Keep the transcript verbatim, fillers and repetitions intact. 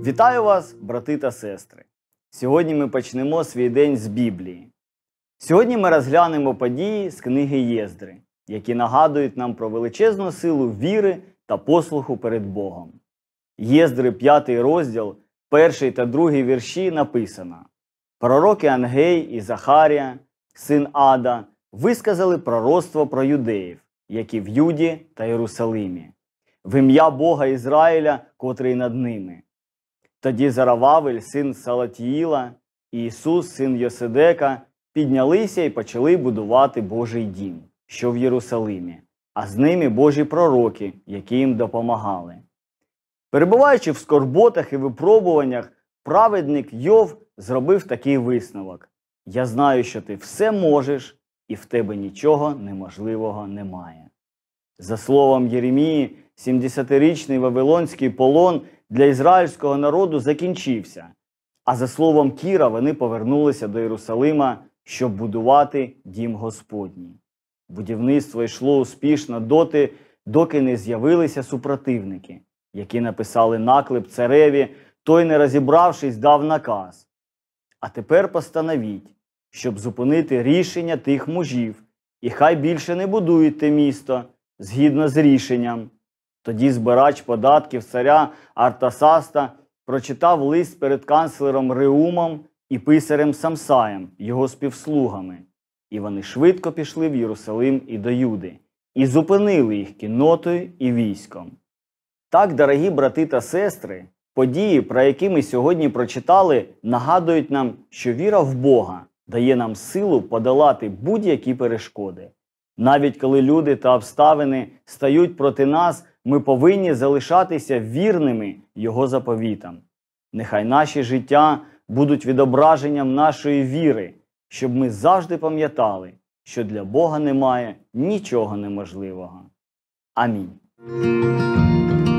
Вітаю вас, брати та сестри! Сьогодні ми почнемо свій день з Біблії. Сьогодні ми розглянемо події з книги Єздри, які нагадують нам про величезну силу віри та послуху перед Богом. Єздри, п'ятий розділ, перший та другий вірші написано: «Пророки Ангей і Захарія, син Ада, висказали пророцтво про юдеїв, які в Юді та Єрусалимі, в ім'я Бога Ізраїля, котрий над ними. Тоді Зарававель, син Салатіїла, і Ісус, син Йоседека, піднялися і почали будувати Божий дім, що в Єрусалимі, а з ними Божі пророки, які їм допомагали. Перебуваючи в скорботах і випробуваннях, праведник Йов зробив такий висновок: «Я знаю, що ти все можеш, і в тебе нічого неможливого немає». За словом Єремії, сімдесятирічний вавилонський полон для ізраїльського народу закінчився, а за словом Кіра вони повернулися до Єрусалима, щоб будувати дім Господній. Будівництво йшло успішно доти, доки не з'явилися супротивники, які написали наклеп цареві, той, не розібравшись, дав наказ: «А тепер постановіть, щоб зупинити рішення тих мужів, і хай більше не будують те місто, згідно з рішенням». Тоді збирач податків царя Артасаста прочитав лист перед канцлером Реумом і писарем Самсаєм, його співслугами. І вони швидко пішли в Єрусалим і до Юди, і зупинили їх кіннотою і військом. Так, дорогі брати та сестри, події, про які ми сьогодні прочитали, нагадують нам, що віра в Бога дає нам силу подолати будь-які перешкоди. Навіть коли люди та обставини стають проти нас, ми повинні залишатися вірними Його заповітам. Нехай наші життя будуть відображенням нашої віри, щоб ми завжди пам'ятали, що для Бога немає нічого неможливого. Амінь.